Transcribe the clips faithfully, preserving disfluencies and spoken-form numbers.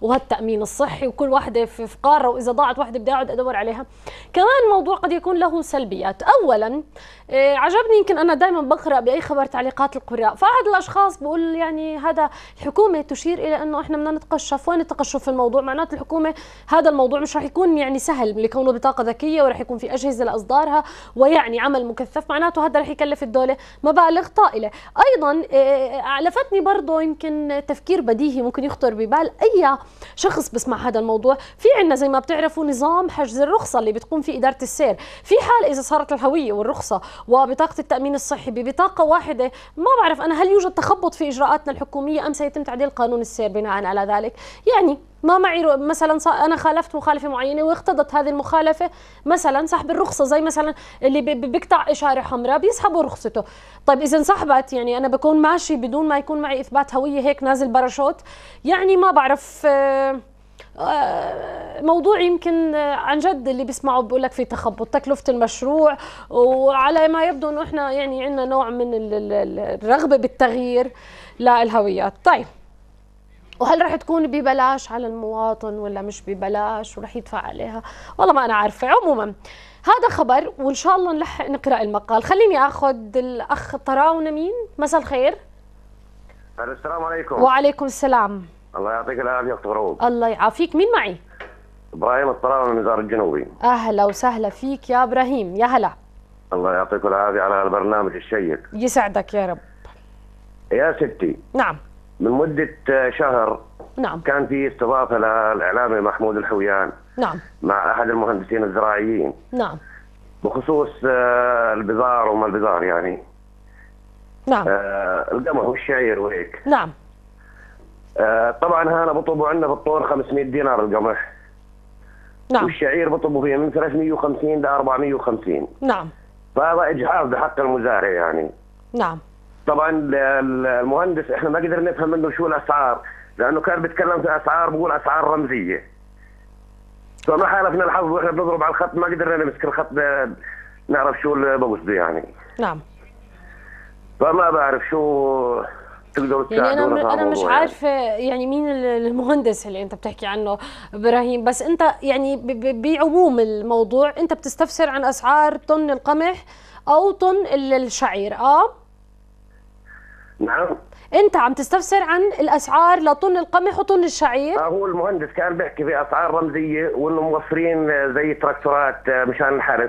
وهالتامين الصحي، وكل واحده في قاره، واذا ضاعت واحده بدي اقعد ادور عليها. كمان الموضوع قد يكون له سلبيات. اولا عجبني، يمكن انا دائما بقرا باي خبر تعليقات القراء، فاحد الاشخاص بقول يعني هذا الحكومه تشير الى انه احنا بدنا نتقشف. وين التقشف في الموضوع؟ معناته الحكومه هذا الموضوع مش راح يكون يعني سهل لكونه بطاقه ذكيه، وراح يكون في اجهزه لاصدارها، ويعني عمل مكثف، معناته هذا راح يكلف الدوله مبالغ طائله. ايضا لفتني برضه يمكن تفكير بديهي ممكن يخطر ببال اي شخص بسمع هذا الموضوع. في عندنا زي ما بتعرفوا نظام حجز الرخصه اللي بتقوم فيه اداره السير. في حال اذا صارت الهويه والرخصه وبطاقه التامين الصحي ببطاقه واحده، ما بعرف انا هل يوجد تخبط في اجراءاتنا الحكوميه ام سيتم تعديل قانون السير بناء على ذلك. يعني ما معي مثلا انا خالفت مخالفه معينه واقتضت هذه المخالفه مثلا سحب الرخصه، زي مثلا اللي بيقطع اشاره حمراء بيسحبوا رخصته. طيب اذا انسحبت يعني انا بكون ماشي بدون ما يكون معي اثبات هويه، هيك نازل باراشوت. يعني ما بعرف، موضوع يمكن عن جد اللي بيسمعوا بيقول لك في تخبط، تكلفه المشروع، وعلى ما يبدو انه احنا يعني عندنا نوع من الرغبه بالتغيير للهويات. طيب وهل رح تكون ببلاش على المواطن ولا مش ببلاش ورح يدفع عليها؟ والله ما انا عارفه. عموما هذا خبر، وان شاء الله نلحق نقرا المقال. خليني اخذ الاخ طراونه. مين؟ مساء الخير. السلام عليكم. وعليكم السلام. الله يعطيك العافيه اخت غروب. الله يعافيك. مين معي؟ ابراهيم الطراونه من المزار الجنوبي. اهلا وسهلا فيك يا ابراهيم. يا هلا. الله يعطيك العافيه على البرنامج الشيق. يسعدك يا رب. يا ستي، نعم، من مده شهر نعم كان في استضافه للاعلامي محمود الحويان، نعم، مع احد المهندسين الزراعيين، نعم، بخصوص البذار وما البذار يعني، نعم، القمح والشعير وهيك. نعم. طبعا هنا بطلبوا عندنا بالطور خمسمئة دينار القمح. نعم. والشعير بطلبوا فيه من ثلاثمئة وخمسين ل أربعمئة وخمسين. نعم. فهذا اجحاف بحق المزارع يعني. نعم. طبعا المهندس احنا ما قدرنا نفهم منه شو الاسعار، لانه كان بيتكلم في اسعار، بقول اسعار رمزيه. فما حالفنا الحظ واحنا بنضرب على الخط، ما قدرنا نمسك الخط نعرف شو اللي بقصده يعني. نعم. فما بعرف شو تقدروا تساعدونا. يعني انا انا مش عارفه يعني. يعني مين المهندس اللي انت بتحكي عنه ابراهيم، بس انت يعني بعموم الموضوع انت بتستفسر عن اسعار طن القمح او طن الشعير. اه نعم. انت عم تستفسر عن الاسعار لطن القمح وطن الشعير. آه هو المهندس كان بيحكي في اسعار رمزيه، وانه موفرين زي تراكتورات مشان الحرث.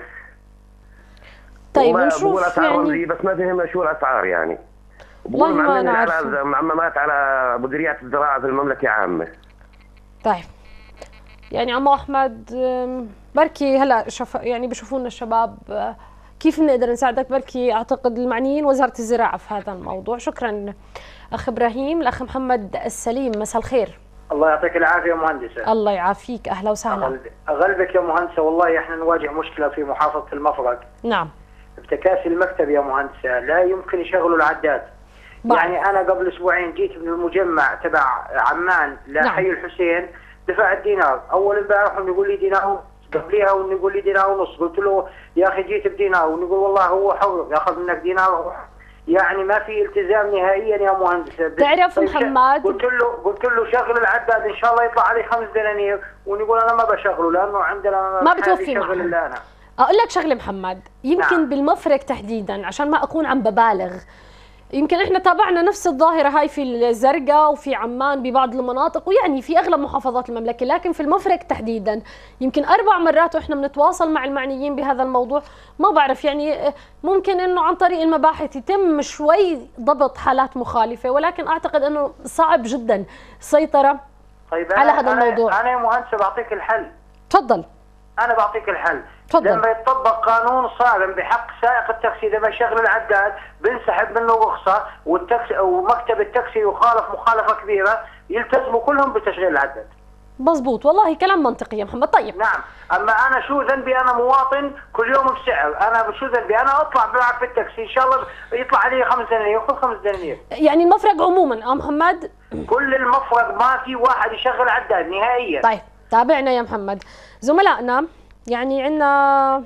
طيب نشوف بقول اسعار يعني رمزيه، بس ما فهمنا شو الاسعار يعني. والله ما انا على عارفه. معممات على مديريات الزراعه في المملكه عامه. طيب يعني عمو احمد، بركي هلا شف يعني بشوفونا الشباب كيف بنقدر نساعدك. بركي اعتقد المعنيين وزاره الزراعه في هذا الموضوع. شكرا اخ ابراهيم. الاخ محمد السليم، مساء الخير. الله يعطيك العافيه يا مهندسه. الله يعافيك. اهلا وسهلا. اغلبك يا مهندسه، والله احنا نواجه مشكله في محافظه المفرق. نعم. بتكاسي المكتب يا مهندسه لا يمكن يشغلوا العداد. بقى. يعني انا قبل اسبوعين جيت من المجمع تبع عمان لحي نعم. الحسين، دفعت دينار. اول امبارح يقول لي دينار، قبليها ويقول لي دينار ونص. قلت له يا اخي جيت بدينار، ونقول والله هو حر ياخذ منك دينار. يعني ما في التزام نهائيا يا مهندس. تعرف طيب محمد، قلت له قلت له شغل العداد ان شاء الله يطلع عليه خمس دنانير، ونقول انا ما بشغله لانه عندنا ما بتوفي معه. انا اقول لك شغله محمد، يمكن نعم. بالمفرق تحديدا عشان ما اكون عم ببالغ، يمكن احنا تابعنا نفس الظاهره هاي في الزرقاء وفي عمان ببعض المناطق، ويعني في اغلب محافظات المملكه، لكن في المفرق تحديدا يمكن اربع مرات واحنا بنتواصل مع المعنيين بهذا الموضوع. ما بعرف يعني ممكن انه عن طريق المباحث يتم شوي ضبط حالات مخالفه، ولكن اعتقد انه صعب جدا السيطره طيب على هذا أنا الموضوع. انا يا مهندس بعطيك الحل. تفضل. انا بعطيك الحل. تفضل. لما يطبق قانون صارم بحق سائق التاكسي لما يشغل العداد بنسحب منه رخصه، والتاكسي ومكتب التاكسي يخالف مخالفه كبيره، يلتزموا كلهم بتشغيل العداد. مظبوط، والله كلام منطقي يا محمد. طيب نعم، اما انا شو ذنبي؟ انا مواطن كل يوم بسعر، انا شو ذنبي؟ انا اطلع بلعب في التاكسي ان شاء الله يطلع علي خمس دنانير، خذ خمس دنانير. يعني المفرق عموما اه محمد؟ كل المفرق ما في واحد يشغل عداد نهائيا. طيب تابعنا يا محمد. زملائنا يعني عندنا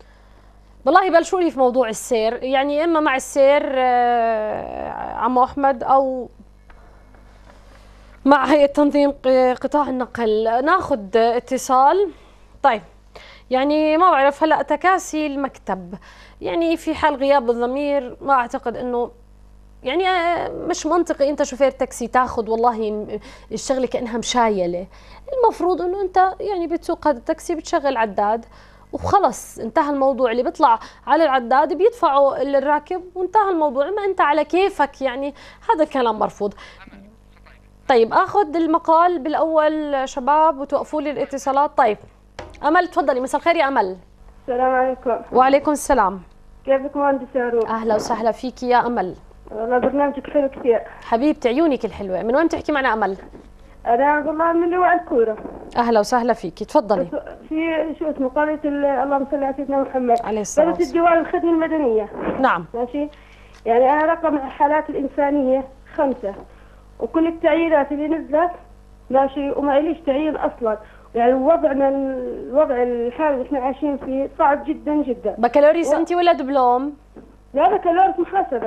والله بلشوا لي في موضوع السير، يعني اما مع السير عمو احمد او مع هيئة تنظيم قطاع النقل. ناخذ اتصال. طيب يعني ما بعرف هلا تكاسي المكتب، يعني في حال غياب الضمير ما اعتقد انه يعني مش منطقي انت شوفير تاكسي تاخذ والله الشغله كانها مشايله. المفروض انه انت يعني بتسوق هذا التاكسي بتشغل عداد وخلص انتهى الموضوع، اللي بيطلع على العداد بيدفعوا الراكب وانتهى الموضوع، ما انت على كيفك يعني هذا الكلام مرفوض. طيب اخذ المقال بالاول شباب وتوقفوا لي الاتصالات. طيب امل تفضلي. مساء الخير يا امل. السلام عليكم. وعليكم السلام. كيفك مهندسة روح؟ اهلا وسهلا فيكي يا امل. والله برنامجك حلو كثير حبيبتي عيونك الحلوه. من وين بتحكي معنا امل؟ انا والله من لواء الكوره. اهلا وسهلا فيكي تفضلي. في شو اسمه قريه اللهم صل على سيدنا محمد عليه الصلاه والسلام الديوان الخدمه المدنيه. نعم ماشي. يعني انا رقم الحالات الانسانيه خمسه وكل التعيينات اللي نزلت ماشي وما ليش تعيين اصلا. يعني وضعنا الوضع الحالي اللي احنا عايشين فيه صعب جدا جدا. بكالوريوس و... انت ولا دبلوم؟ لا بكالوريوس محاسبه.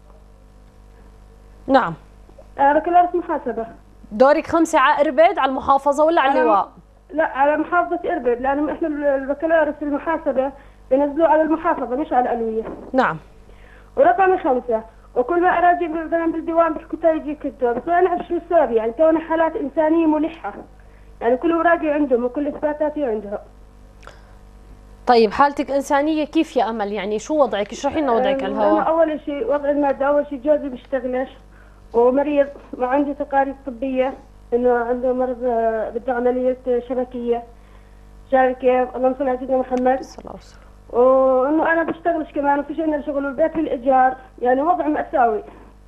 نعم آه بكالوريوس محاسبه. دورك خمسة على إربد على المحافظة ولا على اللواء؟ لا على محافظة إربد، لأنه احنا البكالوريوس المحاسبة بنزلوه على المحافظة مش على الألوية. نعم. ورقم خمسة، وكل ما أراجع مثلا بالديوان بيحكوا تيجي كده، بس أنا أعرف شو السبب يعني تونا حالات إنسانية ملحة. يعني كل مراجع عندهم وكل إثباتاتي عندهم. طيب حالتك إنسانية كيف يا أمل؟ يعني شو وضعك؟ اشرحي لنا وضعك على الهواء. أنا أول شيء وضع المادة، أول شيء جوزي بيشتغلش ومريض وعندي تقارير طبية انه عنده مرض بالعملية شبكية. شايف كيف؟ اللهم صل على سيدنا محمد. صلى الله عليه وسلم. وانه انا بشتغلش كمان وفيش عندنا شغل والبيت بالايجار، يعني وضع مأساوي.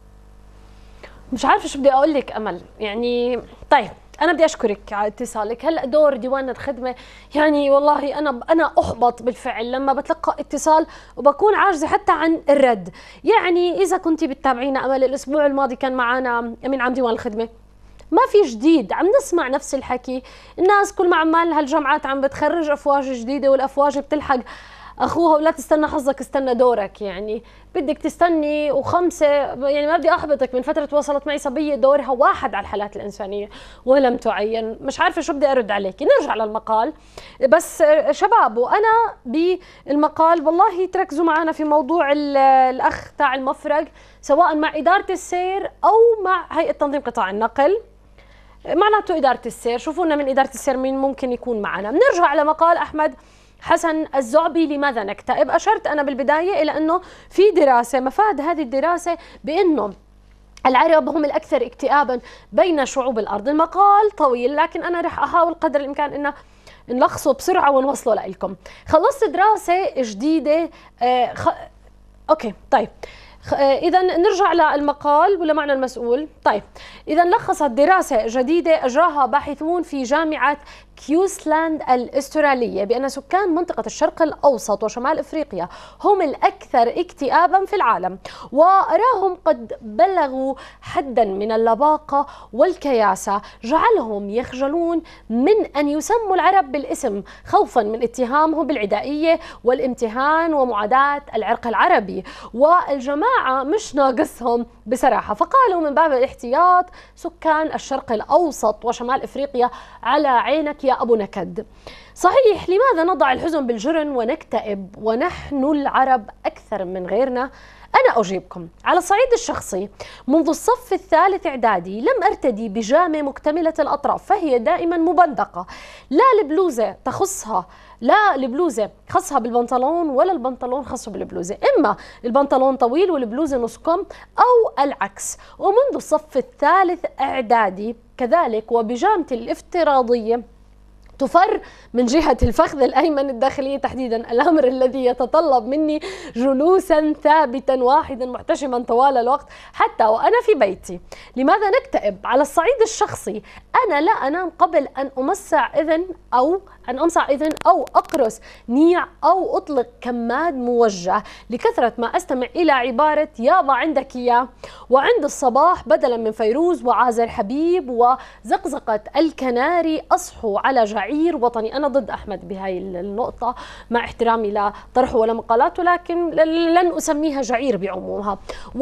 مش عارفة شو بدي اقول لك امل، يعني طيب انا بدي اشكرك على اتصالك. هلا دور ديوان الخدمه يعني والله انا انا احبط بالفعل لما بتلقى اتصال وبكون عاجزه حتى عن الرد. يعني اذا كنتي بتتابعينا امل الاسبوع الماضي كان معنا امين عام ديوان الخدمه، ما في جديد، عم نسمع نفس الحكي. الناس كل ما عمال هالجامعات عم بتخرج افواج جديده والافواج بتلحق اخوها ولا تستنى حظك استنى دورك. يعني بدك تستني وخمسه، يعني ما بدي احبطك، من فتره وصلت معي صبيه دورها واحد على الحالات الانسانيه ولم تعين. مش عارفه شو بدي ارد عليكي. نرجع للمقال بس شباب، وانا بالمقال والله تركزوا معنا في موضوع الاخ تاع المفرق سواء مع اداره السير او مع هيئه تنظيم قطاع النقل. معناته اداره السير، شوفوا لنا من اداره السير مين ممكن يكون معنا. بنرجع على مقال احمد حسن الزعبي لماذا نكتئب. أشرت أنا بالبداية إلى أنه في دراسة، مفاد هذه الدراسة بأنه العرب هم الأكثر اكتئابا بين شعوب الأرض. المقال طويل لكن أنا رح أحاول قدر الإمكان أنه نلخصه بسرعة ونوصله لكم. خلصت دراسة جديدة آه خ... أوكي طيب إذا نرجع للمقال ولا معنا المسؤول. طيب إذا لخصت دراسة جديدة أجراها باحثون في جامعة كيوسلاند الأسترالية بأن سكان منطقة الشرق الأوسط وشمال إفريقيا هم الأكثر اكتئابا في العالم، وأراهم قد بلغوا حدا من اللباقة والكياسة جعلهم يخجلون من أن يسموا العرب بالاسم خوفا من اتهامهم بالعدائية والامتهان ومعاداة العرق العربي. والجماعة مش ناقصهم بصراحة، فقالوا من باب الاحتياط سكان الشرق الأوسط وشمال إفريقيا على عينك يا أبو نكد. صحيح، لماذا نضع الحزن بالجرن ونكتئب ونحن العرب أكثر من غيرنا؟ أنا أجيبكم. على الصعيد الشخصي منذ الصف الثالث إعدادي لم أرتدي بيجامة مكتملة الأطراف، فهي دائما مبندقة، لا البلوزة تخصها لا البلوزة خصها بالبنطلون ولا البنطلون خصه بالبلوزة، إما البنطلون طويل والبلوزة نص كم أو العكس. ومنذ الصف الثالث إعدادي كذلك وبيجامتي الافتراضية تفر من جهة الفخذ الأيمن الداخلية تحديدا، الأمر الذي يتطلب مني جلوسا ثابتا واحدا محتشما طوال الوقت حتى وأنا في بيتي. لماذا نكتئب؟ على الصعيد الشخصي أنا لا أنام قبل أن أمسع إذن أو أن أمسع إذن أو أقرص نيع أو أطلق كماد موجه لكثرة ما أستمع إلى عبارة يابا عندك إياه، وعند الصباح بدلا من فيروز وعازر حبيب وزقزقة الكناري أصحوا على جعير وطني. أنا ضد أحمد بهاي النقطة مع احترامي لطرحه ولا مقالاته، لكن لن أسميها جعير بعمومها.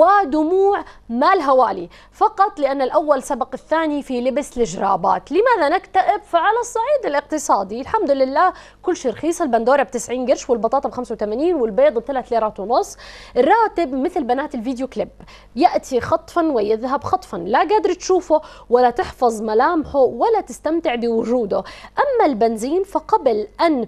ودموع ما لها والي فقط لأن الأول سبق الثاني في لبس الجرابات. لماذا نكتئب؟ فعلى الصعيد الاقتصادي الحمد لله كل شيء رخيص، البندورة ب تسعين قرش والبطاطا ب خمسة وثمانين والبيض ب ثلاث ليرات ونص. الراتب مثل بنات الفيديو كليب يأتي خطفا ويذهب خطفا، لا قادر تشوفه ولا تحفظ ملامحه ولا تستمتع بوجوده. أما البنزين فقبل أن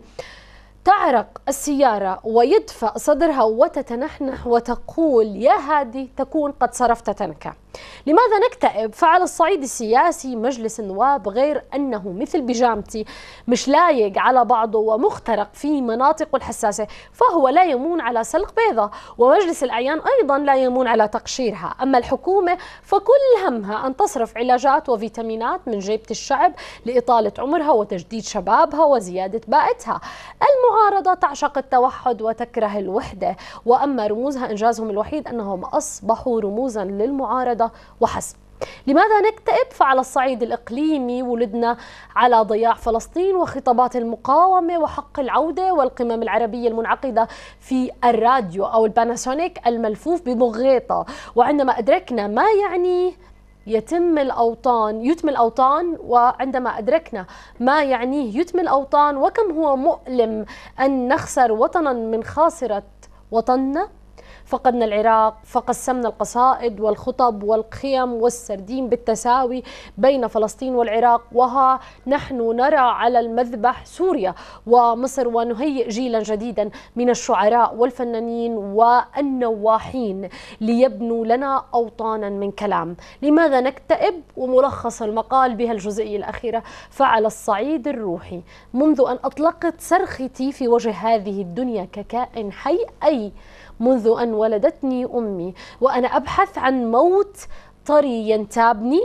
تعرق السيارة ويدفأ صدرها وتتنحنح وتقول يا هادي تكون قد صرفت تنكة. لماذا نكتئب؟ فعلى الصعيد السياسي مجلس النواب غير أنه مثل بيجامتي مش لايق على بعضه ومخترق في مناطقه الحساسة، فهو لا يمون على سلق بيضة، ومجلس الأعيان أيضا لا يمون على تقشيرها. أما الحكومة فكل همها أن تصرف علاجات وفيتامينات من جيبة الشعب لإطالة عمرها وتجديد شبابها وزيادة باءتها. المعارضة تعشق التوحد وتكره الوحدة، وأما رموزها إنجازهم الوحيد أنهم أصبحوا رموزا للمعارضة وحسب. لماذا نكتئب؟ فعلى الصعيد الإقليمي ولدنا على ضياع فلسطين وخطابات المقاومة وحق العودة والقمم العربية المنعقدة في الراديو أو الباناسونيك الملفوف بمغيطة، وعندما أدركنا ما يعني يتم الأوطان يتم الأوطان وعندما أدركنا ما يعنيه يتم الأوطان وكم هو مؤلم أن نخسر وطنا من خاصرة وطننا، فقدنا العراق فقسمنا القصائد والخطب والقيم والسردين بالتساوي بين فلسطين والعراق، وها نحن نرى على المذبح سوريا ومصر ونهيئ جيلا جديدا من الشعراء والفنانين والنواحين ليبنوا لنا أوطانا من كلام. لماذا نكتئب؟ وملخص المقال بها الجزئية الأخيرة: فعلى الصعيد الروحي منذ أن أطلقت صرختي في وجه هذه الدنيا ككائن حي، أي منذ أن ولدتني أمي وأنا أبحث عن موت طري ينتابني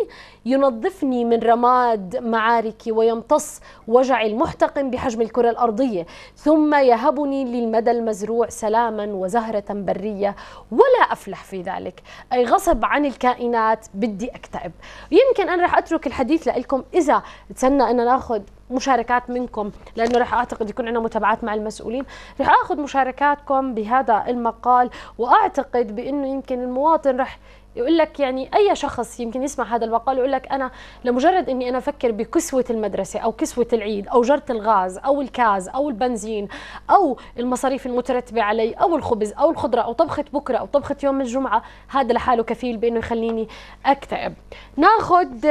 ينظفني من رماد معاركي ويمتص وجعي المحتقن بحجم الكرة الأرضية، ثم يهبني للمدى المزروع سلاما وزهرة برية ولا أفلح في ذلك، أي غصب عن الكائنات بدي أكتئب. يمكن أنا رح أترك الحديث لكم إذا تسنى أن ناخذ مشاركات منكم، لأنه رح أعتقد يكون عندنا متابعات مع المسؤولين. رح أخذ مشاركاتكم بهذا المقال، وأعتقد بأنه يمكن المواطن رح يقول لك، يعني أي شخص يمكن يسمع هذا المقال يقول لك أنا لمجرد أني أنا أفكر بكسوة المدرسة أو كسوة العيد أو جرة الغاز أو الكاز أو البنزين أو المصاريف المترتبة علي أو الخبز أو الخضرة أو طبخة بكرة أو طبخة يوم الجمعة، هذا لحاله كفيل بأنه يخليني أكتئب. ناخذ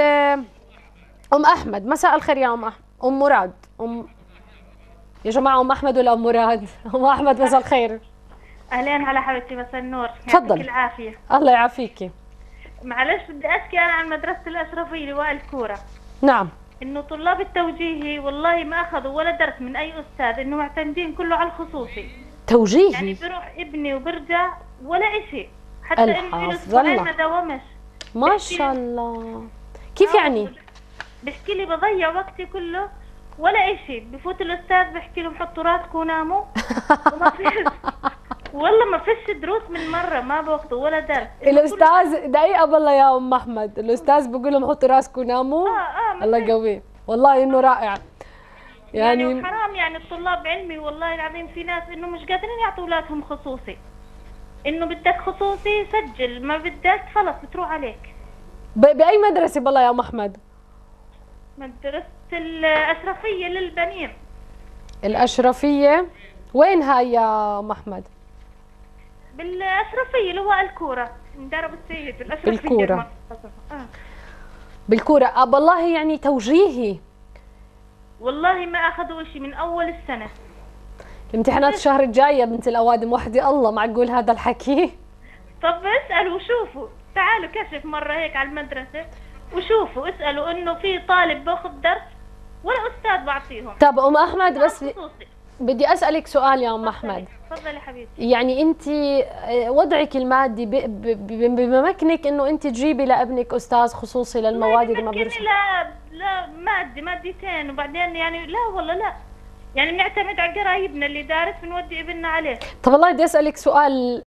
أم أحمد. مساء الخير يا أم أحمد. أم مراد. أم يا جماعة أم أحمد ولا أم مراد؟ أم أحمد مساء الخير. أهلين هلا حبيبتي، مساء النور. تفضل. يعطيك العافية. الله يعافيكي. معلش بدي أحكي أنا عن مدرسة الأشرفية لواء الكورة. نعم. إنه طلاب التوجيهي والله ما أخذوا ولا درس من أي أستاذ، إنه معتمدين كله على الخصوصي. توجيهي؟ يعني بروح ابني وبرجع ولا إشي، حتى إنه له أسبوعين ما داومش. ما شاء الله. كيف يعني؟ بحكي لي بضيع وقتي كله ولا إشي، بفوت الأستاذ بحكي لهم حطوا راسكم وناموا وما فيش والله ما فيش دروس من مرة، ما باخذوا ولا درس. الأستاذ دقيقة بالله يا أم أحمد، الأستاذ بقول لهم حطوا راسكم وناموا. آه آه الله قوي والله، إنه رائع. يعني, يعني حرام يعني الطلاب علمي والله العظيم في ناس إنه مش قادرين يعطوا أولادهم خصوصي، إنه بدك خصوصي سجل، ما بدك خلص بتروح عليك. بأي مدرسة بالله يا أم أحمد؟ مدرسة الأشرفية للبنين. الأشرفية وين هاي يا أم أحمد؟ بالأشرفية لواء الكورة، مدرب السيد الأشرفية. بالكورة. آه. بالكورة. أه والله يعني توجيهي. والله ما أخذوا شيء من أول السنة. الامتحانات الشهر الجاي يا بنت الأوادم، وحدي الله معقول هذا الحكي؟ طب اسألوا وشوفوا، تعالوا كشف مرة هيك على المدرسة وشوفوا، اسألوا إنه في طالب باخذ درس ولا أستاذ بعطيهم. طب أم أحمد بس بدي أسألك سؤال يا أم أحمد. تفضلي حبيبتي. يعني أنت وضعك المادي بمكنك إنه أنت تجيبي لابنك أستاذ خصوصي للمواد اللي ما بيرسم؟ لا لا مادي مادتين، وبعدين يعني لا والله لا، يعني بنعتمد على قرايبنا اللي دارس بنودي ابننا عليه. طب والله بدي أسألك سؤال